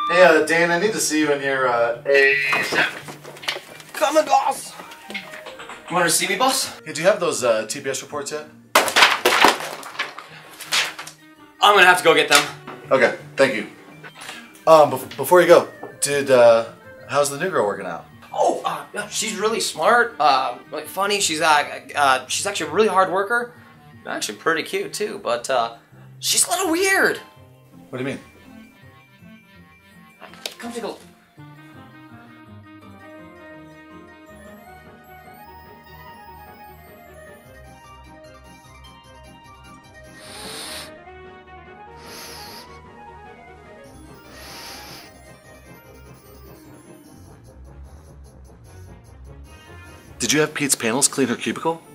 Hey, Dan, I need to see you in here, ASAP. Coming, boss! You want to see me, boss? Hey, do you have those TPS reports yet? I'm gonna have to go get them. Okay, thank you. Before you go, how's the new girl working out? Oh, she's really smart, really funny. She's actually a really hard worker. Actually pretty cute too, but she's a little weird. What do you mean? Come take a look. Did you have Pete's panels clean her cubicle?